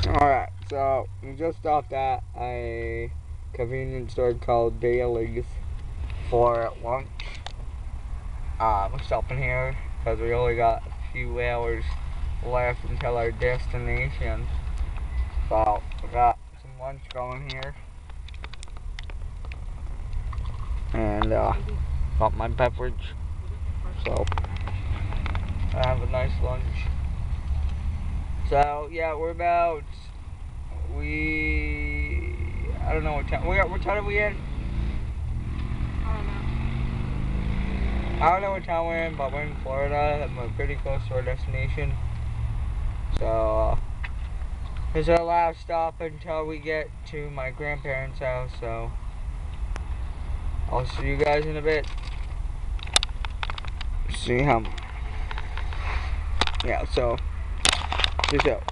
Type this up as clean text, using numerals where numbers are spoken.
Alright, so we just stopped at a convenience store called Dailies for lunch. We're stopping here because we only got a few hours left until our destination. So we got some lunch going here. And got my beverage. So I have a nice lunch. So yeah, I don't know what time. What time are we in? I don't know what town we're in, but we're in Florida. And we're pretty close to our destination. So this is our last stop until we get to my grandparents' house. So I'll see you guys in a bit. See how. Yeah. So peace out.